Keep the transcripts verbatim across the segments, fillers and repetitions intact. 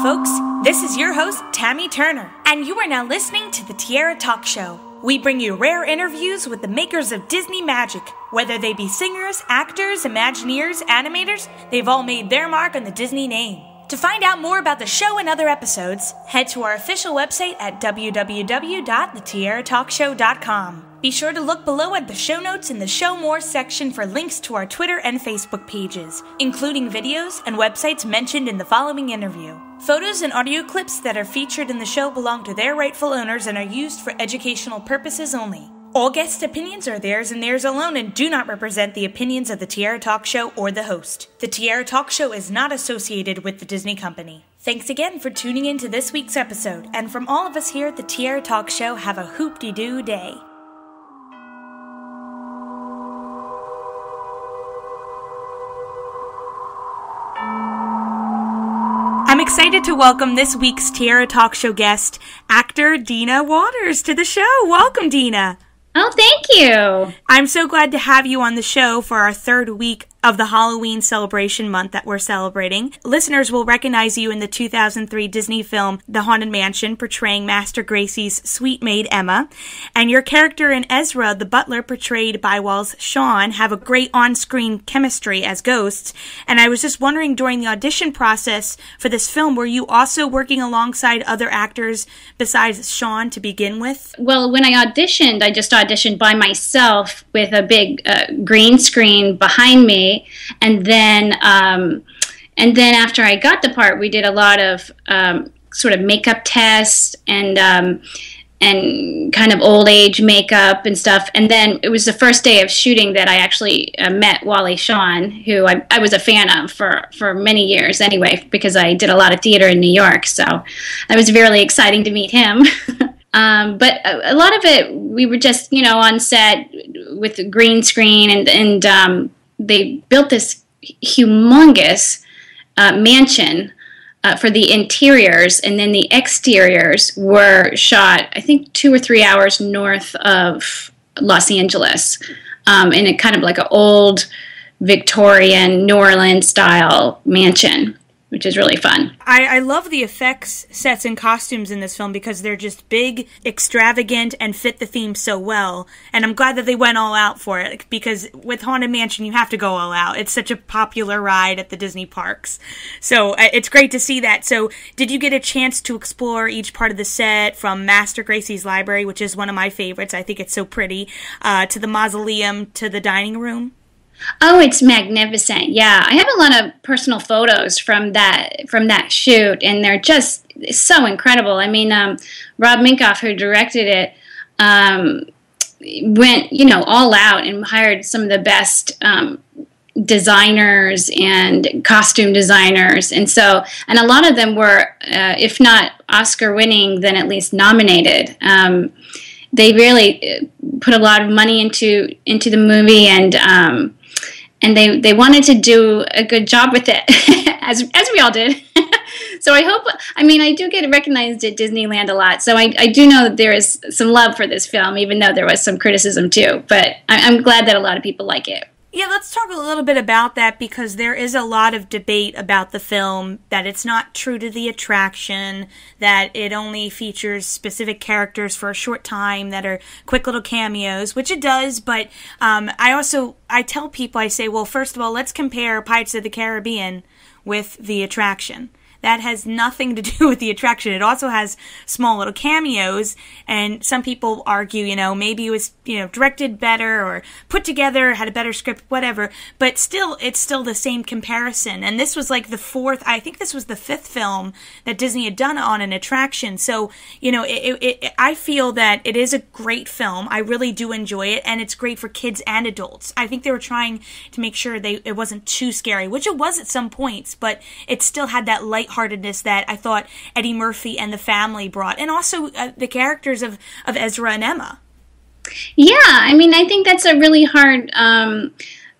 folks. This is your host, Tammy Turner, and you are now listening to the Tiara Talk Show. We bring you rare interviews with the makers of Disney magic. Whether they be singers, actors, Imagineers, animators, they've all made their mark on the Disney name. To find out more about the show and other episodes, head to our official website at w w w dot the tiara talk show dot com. Be sure to look below at the show notes in the Show More section for links to our Twitter and Facebook pages, including videos and websites mentioned in the following interview. Photos and audio clips that are featured in the show belong to their rightful owners and are used for educational purposes only. All guest opinions are theirs and theirs alone and do not represent the opinions of the Tiara Talk Show or the host. The Tiara Talk Show is not associated with the Disney Company. Thanks again for tuning in to this week's episode, and from all of us here at the Tiara Talk Show, have a hoop-de-doo day. I'm excited to welcome this week's Tiara Talk Show guest, actor Dina Waters, to the show. Welcome, Dina. Oh, thank you. I'm so glad to have you on the show for our third week of the Halloween celebration month that we're celebrating. Listeners will recognize you in the two thousand three Disney film The Haunted Mansion, portraying Master Gracie's sweet maid Emma. And your character in Ezra, the butler, portrayed by Wallace Shawn, have a great on-screen chemistry as ghosts. And I was just wondering, during the audition process for this film, were you also working alongside other actors besides Shawn to begin with? Well, when I auditioned, I just auditioned by myself with a big uh, green screen behind me. And then, um, and then after I got the part, we did a lot of um, sort of makeup tests and um, and kind of old age makeup and stuff. And then it was the first day of shooting that I actually uh, met Wallace Shawn, who I, I was a fan of for, for many years anyway, because I did a lot of theater in New York. So that was really exciting to meet him. Um, but a, a lot of it, we were just, you know, on set with the green screen, and, and um, they built this humongous uh, mansion uh, for the interiors, and then the exteriors were shot, I think, two or three hours north of Los Angeles, um, in a kind of like an old Victorian New Orleans style mansion, which is really fun. I, I love the effects, sets, and costumes in this film because they're just big, extravagant, and fit the theme so well. And I'm glad that they went all out for it, because with Haunted Mansion, you have to go all out. It's such a popular ride at the Disney parks. So uh, it's great to see that. So did you get a chance to explore each part of the set, from Master Gracie's library, which is one of my favorites, I think it's so pretty, uh, to the mausoleum, to the dining room? Oh, it's magnificent. Yeah, I have a lot of personal photos from that from that shoot, and they're just so incredible. I mean, um, Rob Minkoff, who directed it, um, went, you know, all out and hired some of the best um, designers and costume designers. And so, and a lot of them were, uh, if not Oscar winning, then at least nominated. Um, they really put a lot of money into into the movie, and um, and they, they wanted to do a good job with it, as as we all did. So I hope, I mean, I do get recognized at Disneyland a lot, so I, I do know that there is some love for this film, even though there was some criticism too. But I, I'm glad that a lot of people like it. Yeah, let's talk a little bit about that, because there is a lot of debate about the film, that it's not true to the attraction, that it only features specific characters for a short time that are quick little cameos, which it does, but um, I also, I tell people, I say, well, first of all, let's compare Pirates of the Caribbean with the attraction. That has nothing to do with the attraction. It also has small little cameos, and some people argue, you know, maybe it was, you know, directed better or put together, had a better script, whatever, but still, it's still the same comparison. And this was like the fourth, I think this was the fifth film that Disney had done on an attraction. So, you know, it, it, it, I feel that it is a great film. I really do enjoy it, and it's great for kids and adults. I think they were trying to make sure they it wasn't too scary, which it was at some points, but it still had that light heartedness that I thought Eddie Murphy and the family brought, and also uh, the characters of, of Ezra and Emma. Yeah, I mean, I think that's a really hard um,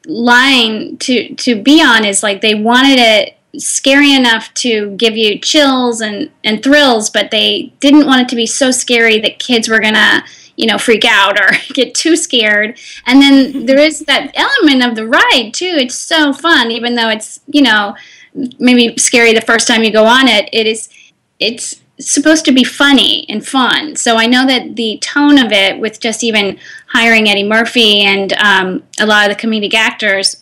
line to to be on, is like they wanted it scary enough to give you chills and, and thrills, but they didn't want it to be so scary that kids were gonna, you know, freak out or get too scared. And then there is that element of the ride too. It's so fun, even though it's, you know, maybe scary the first time you go on it. It is it's supposed to be funny and fun. So I know that the tone of it, with just even hiring Eddie Murphy and um, a lot of the comedic actors,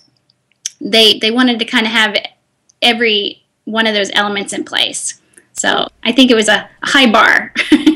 they they wanted to kind of have every one of those elements in place. So I think it was a high bar.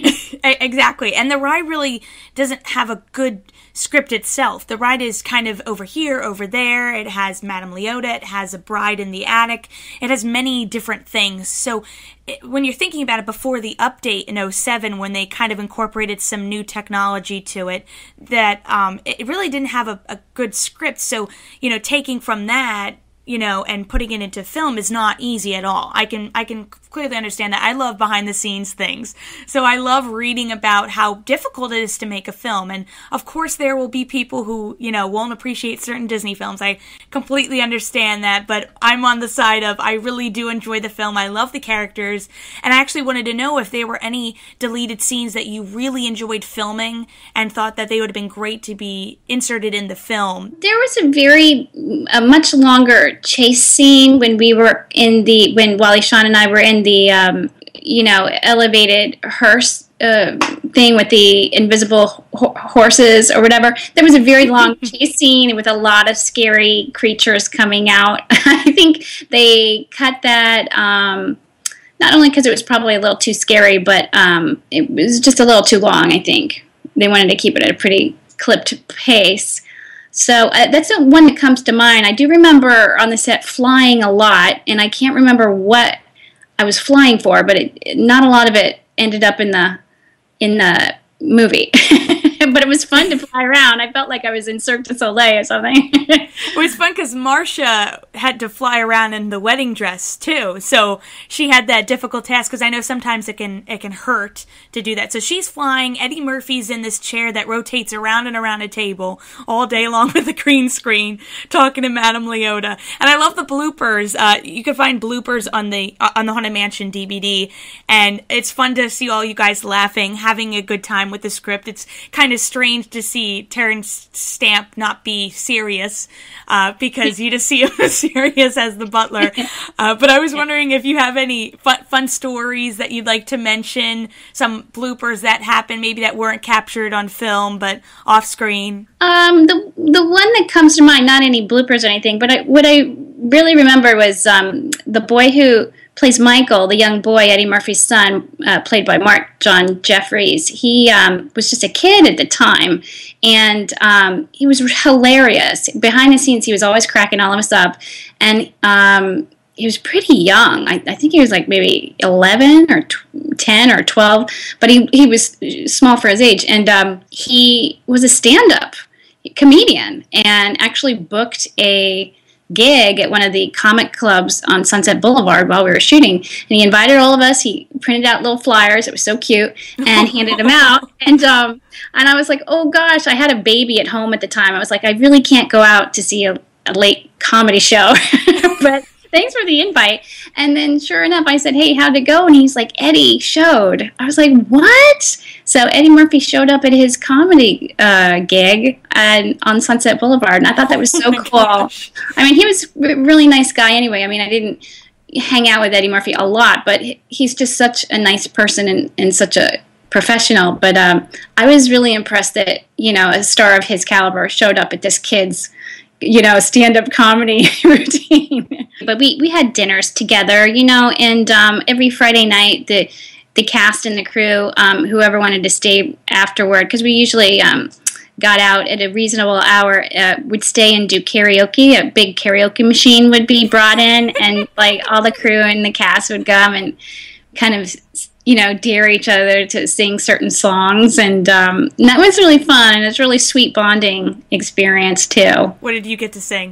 Exactly. And the ride really doesn't have a good script itself. The ride is kind of over here, over there. It has Madame Leota. It has a bride in the attic. It has many different things. So it, when you're thinking about it, before the update in oh seven, when they kind of incorporated some new technology to it, that um, it really didn't have a, a good script. So, you know, taking from that, you know, and putting it into film is not easy at all. I can I can clearly understand that. I love behind the scenes things. So I love reading about how difficult it is to make a film. And of course there will be people who, you know, won't appreciate certain Disney films. I completely understand that, but I'm on the side of I really do enjoy the film. I love the characters. And I actually wanted to know if there were any deleted scenes that you really enjoyed filming and thought that they would have been great to be inserted in the film. There was a very, a much longer chase scene when we were in the, when Wallace Shawn and I were in the, um, you know, elevated hearse uh, thing with the invisible ho- horses or whatever. There was a very long chase scene with a lot of scary creatures coming out. I think they cut that, um, not only because it was probably a little too scary, but um, it was just a little too long, I think. They wanted to keep it at a pretty clipped pace. So uh, that's the one that comes to mind. I do remember on the set flying a lot, and I can't remember what I was flying for, but it, it, not a lot of it ended up in the in the movie. But it was fun to fly around. I felt like I was in Cirque du Soleil or something. It was fun because Marcia had to fly around in the wedding dress too, so she had that difficult task. Because I know sometimes it can it can hurt to do that. So she's flying. Eddie Murphy's in this chair that rotates around and around a table all day long with a green screen, talking to Madame Leota. And I love the bloopers. Uh, you can find bloopers on the uh, on the Haunted Mansion D V D, and it's fun to see all you guys laughing, having a good time with the script. It's kind of strange to see Terrence Stamp not be serious, uh, because you just see him as serious as the butler. Uh, but I was wondering if you have any fun, fun stories that you'd like to mention, some bloopers that happened, maybe that weren't captured on film but off screen. Um, the the one that comes to mind, not any bloopers or anything, but I, what I really remember was um, the boy who plays Michael, the young boy, Eddie Murphy's son, uh, played by Mark John Jeffries. He um, was just a kid at the time, and um, he was hilarious. Behind the scenes, he was always cracking all of us up, and um, he was pretty young. I, I think he was like maybe eleven or ten or twelve, but he, he was small for his age, and um, he was a stand-up comedian and actually booked a gig at one of the comic clubs on Sunset Boulevard while we were shooting, and he invited all of us. He printed out little flyers, it was so cute, and handed them out, and um and I was like, oh gosh, I had a baby at home at the time. I was like, I really can't go out to see a, a late comedy show. But thanks for the invite. And then sure enough, I said, hey, how'd it go? And he's like, Eddie showed. I was like, what? So Eddie Murphy showed up at his comedy uh, gig and, on Sunset Boulevard, and I thought that was so oh cool. Gosh. I mean, he was a really nice guy anyway. I mean, I didn't hang out with Eddie Murphy a lot, but he's just such a nice person and, and such a professional. But um, I was really impressed that, you know, a star of his caliber showed up at this kid's, you know, stand-up comedy routine. But we, we had dinners together, you know, and um, every Friday night, the the cast and the crew, um, whoever wanted to stay afterward, because we usually um, got out at a reasonable hour, uh, would stay and do karaoke. A big karaoke machine would be brought in, and like all the crew and the cast would come and kind of, you know, dare each other to sing certain songs, and, um, and that was really fun, and it's a really sweet bonding experience too. What did you get to sing?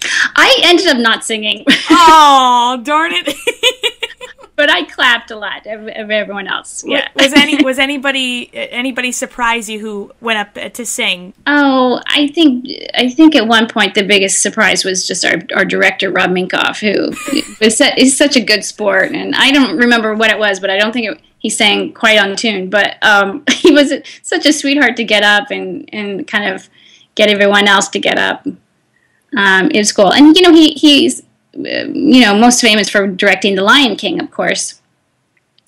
I ended up not singing. Oh, darn it. But I clapped a lot of, of everyone else. Yeah. Was any was anybody anybody surprise you who went up to sing? Oh, I think I think at one point the biggest surprise was just our, our director Rob Minkoff, who is, is such a good sport, and I don't remember what it was, but I don't think it, he sang quite on tune. But um, he was such a sweetheart to get up and, and kind of get everyone else to get up. Um, it was cool, and you know he he's. you know, most famous for directing The Lion King, of course.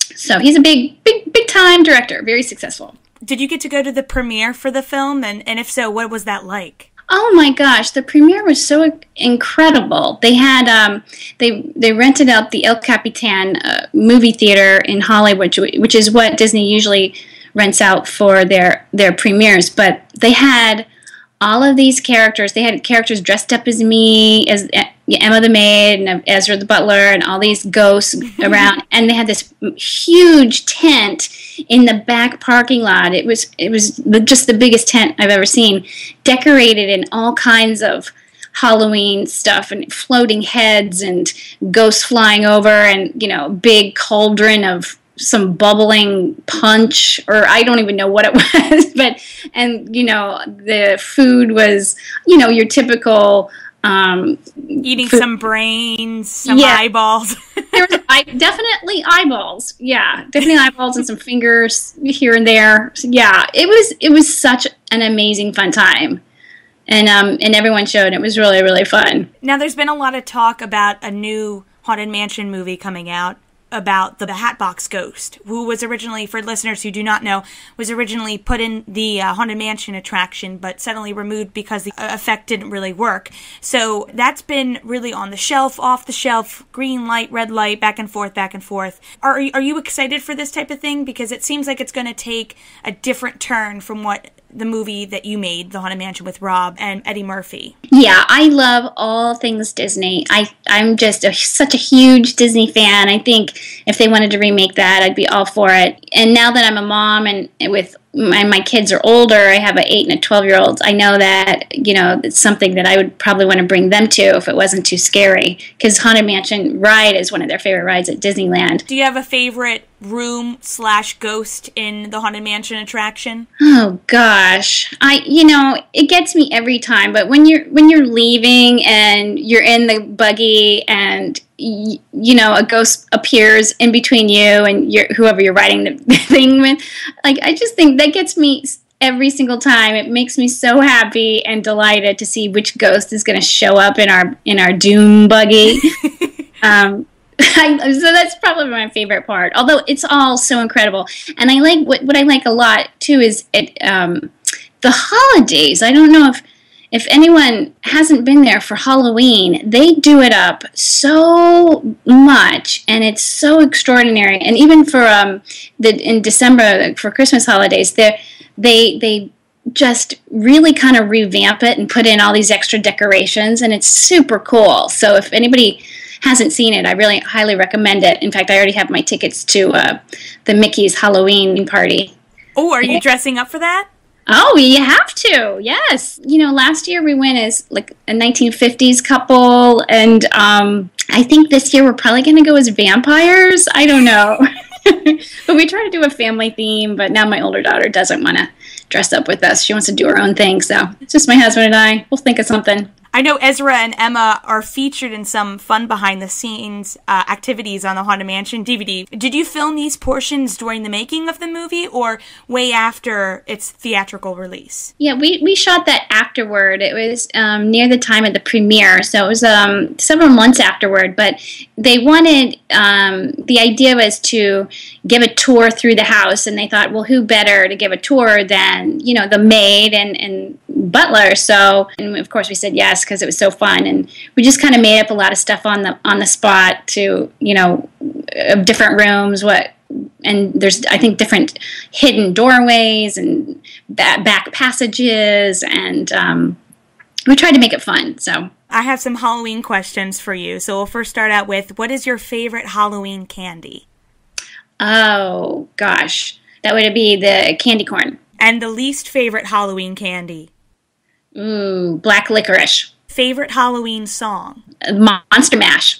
So he's a big, big, big time director, very successful. Did you get to go to the premiere for the film? And, and if so, what was that like? Oh my gosh, the premiere was so incredible. They had um, they they rented out the El Capitan uh, movie theater in Hollywood, which is what Disney usually rents out for their their premieres. But they had all of these characters. They had characters dressed up as me, as Emma the maid, and Ezra the butler, and all these ghosts around. And they had this huge tent in the back parking lot. It was it was just the biggest tent I've ever seen, decorated in all kinds of Halloween stuff and floating heads and ghosts flying over, and you know, big cauldron of some bubbling punch, or I don't even know what it was, but and you know, the food was, you know, your typical um, eating food. Some brains, some Yeah. eyeballs. There was I, definitely eyeballs. Yeah, definitely eyeballs and some fingers here and there. So, yeah, it was it was such an amazing fun time, and um and everyone showed. It was really really fun. Now, there's been a lot of talk about a new Haunted Mansion movie coming out about the Hatbox Ghost, who was originally, for listeners who do not know, was originally put in the uh, Haunted Mansion attraction, but suddenly removed because the effect didn't really work. So that's been really on the shelf, off the shelf, green light, red light, back and forth, back and forth. Are, are you excited for this type of thing? Because it seems like it's going to take a different turn from what the movie that you made, The Haunted Mansion with Rob and Eddie Murphy. Yeah, I love all things Disney. I, I'm just a, such a huge Disney fan. I think if they wanted to remake that, I'd be all for it. And now that I'm a mom and with my, my kids are older, I have an eight and a twelve-year-old, I know that, you know, it's something that I would probably want to bring them to if it wasn't too scary. Because Haunted Mansion ride is one of their favorite rides at Disneyland. Do you have a favorite room slash ghost in the Haunted Mansion attraction? Oh gosh, I you know it gets me every time. But when you're when you're leaving and you're in the buggy and y- you know a ghost appears in between you and your whoever you're riding the thing with, like I just think that gets me every single time. It makes me so happy and delighted to see which ghost is going to show up in our in our doom buggy. um, I, so that's probably my favorite part, although it's all so incredible. And I like what, what I like a lot too is it um, the holidays. I don't know if if anyone hasn't been there for Halloween, they do it up so much, and it's so extraordinary. And even for um the in December for Christmas holidays, they they they just really kind of revamp it and put in all these extra decorations, and it's super cool. So if anybody hasn't seen it, I really highly recommend it. In fact, I already have my tickets to uh, the Mickey's Halloween party. Oh, are you dressing up for that? Oh, you have to. Yes. You know, last year we went as like a nineteen fifties couple, and um, I think this year we're probably going to go as vampires. I don't know. But we try to do a family theme, but now my older daughter doesn't want to dress up with us. She wants to do her own thing, so it's just my husband and I. We'll think of something. I know Ezra and Emma are featured in some fun behind-the-scenes uh, activities on the Haunted Mansion D V D. Did you film these portions during the making of the movie or way after its theatrical release? Yeah, we, we shot that afterward. It was um, near the time of the premiere, so it was um, several months afterward. But they wanted, um, the idea was to give a tour through the house, and they thought, well, who better to give a tour than, you know, the maid and, and butler? So, and of course we said yes, because it was so fun, and we just kind of made up a lot of stuff on the on the spot to, you know, of different rooms, what, and there's I think different hidden doorways and ba- back passages, and um, we tried to make it fun. So I have some Halloween questions for you. So we'll first start out with, what is your favorite Halloween candy? Oh gosh, that would be the candy corn. And the least favorite Halloween candy? Ooh, black licorice. Favorite Halloween song? Monster Mash.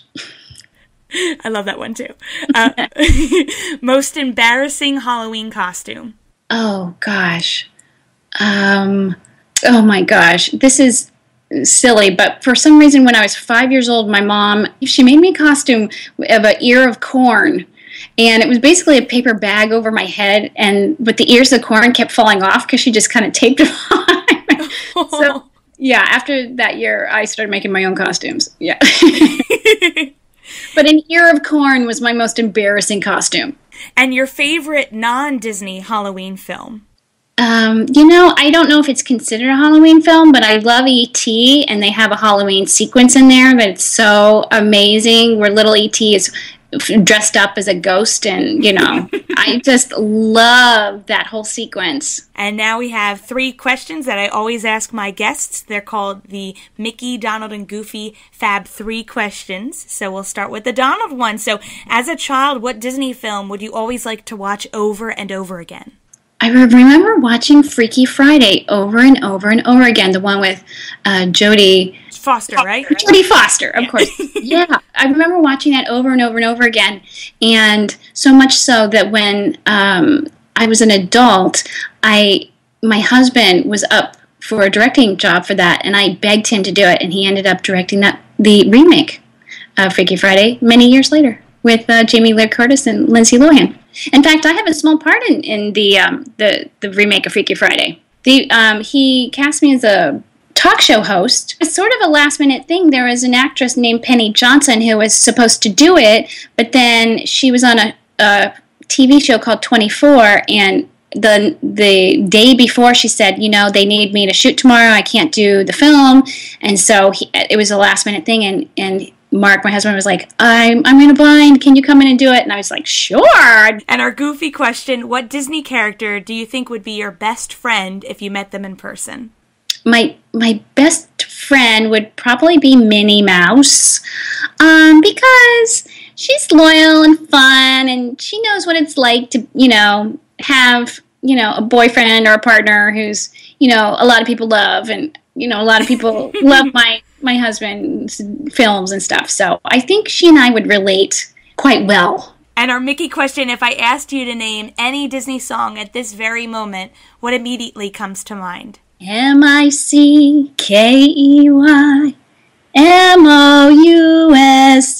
I love that one too. Uh, most embarrassing Halloween costume? Oh gosh. Um, oh my gosh. This is silly, but for some reason when I was five years old, my mom, she made me a costume of an ear of corn. And it was basically a paper bag over my head, and but the ears of corn kept falling off because she just kind of taped it on. So, yeah, after that year, I started making my own costumes. Yeah. But an ear of corn was my most embarrassing costume. And your favorite non-Disney Halloween film? Um, you know, I don't know if it's considered a Halloween film, but I love E T, and they have a Halloween sequence in there that's so amazing, where little E T is dressed up as a ghost, and, you know, I just love that whole sequence. And now we have three questions that I always ask my guests. They're called the Mickey, Donald, and Goofy Fab Three questions. So we'll start with the Donald one. So as a child, what Disney film would you always like to watch over and over again? I remember watching Freaky Friday over and over and over again, the one with uh, Jodie Foster, right? Jodie Foster, of course. Yeah, I remember watching that over and over and over again, and so much so that when um, I was an adult, I my husband was up for a directing job for that, and I begged him to do it, and he ended up directing that the remake of Freaky Friday many years later with uh, Jamie Lee Curtis and Lindsay Lohan. In fact, I have a small part in, in the, um, the the remake of Freaky Friday. The um, he cast me as a talk show host. It's sort of a last-minute thing. There was an actress named Penny Johnson who was supposed to do it, but then she was on a, a T V show called twenty-four, and the the day before she said, you know, they need me to shoot tomorrow. I can't do the film, and so he, it was a last-minute thing, and and. Mark, my husband, was like, I'm I'm in a bind. Can you come in and do it? And I was like, sure. And our goofy question, what Disney character do you think would be your best friend if you met them in person? My my best friend would probably be Minnie Mouse, um, because she's loyal and fun, and she knows what it's like to, you know, have, you know, a boyfriend or a partner who's, you know, a lot of people love, and, you know, a lot of people love my my husband's films and stuff. So I think she and I would relate quite well. And our Mickey question, if I asked you to name any Disney song at this very moment, what immediately comes to mind? M I C K E Y M O U S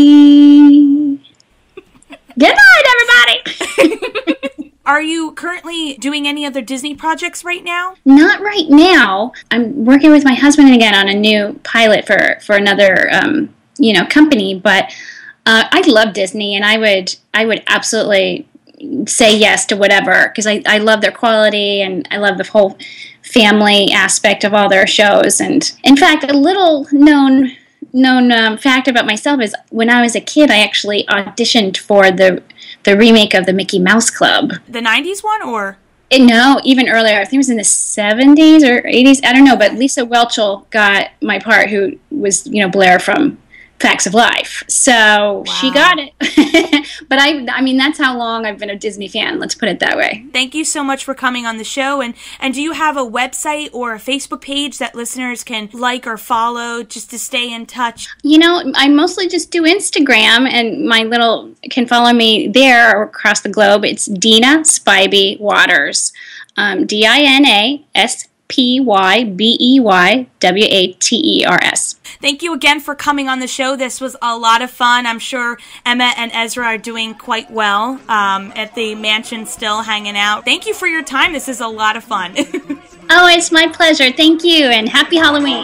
E. Good night, everybody! Are you currently doing any other Disney projects right now? Not right now. I'm working with my husband again on a new pilot for, for another, um, you know, company. But uh, I love Disney, and I would I would absolutely say yes to whatever, because I, I love their quality, and I love the whole family aspect of all their shows. And in fact, a little known known um, fact about myself is when I was a kid, I actually auditioned for the the remake of the Mickey Mouse Club. The nineties one, or? It, no, even earlier. I think it was in the seventies or eighties. I don't know, but Lisa Whelchel got my part, who was, you know, Blair from Facts of Life. So wow. She got it. But I I mean, that's how long I've been a Disney fan. Let's put it that way. Thank you so much for coming on the show. And, and do you have a website or a Facebook page that listeners can like or follow just to stay in touch? You know, I mostly just do Instagram, and my little can follow me there or across the globe. It's Dina Spivey Waters. Um, D I N A S P Y B E Y W A T E R S. Thank you again for coming on the show. This was a lot of fun. I'm sure Emma and Ezra are doing quite well um, at the mansion, still hanging out. Thank you for your time. This is a lot of fun. Oh, it's my pleasure. Thank you, and happy Halloween.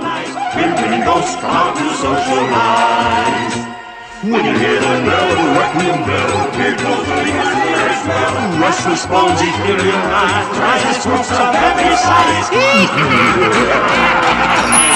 When you hear the bell, the requiem bell, here goes the first bell. Restless bones eat million eyes, rises groups of happy sighs.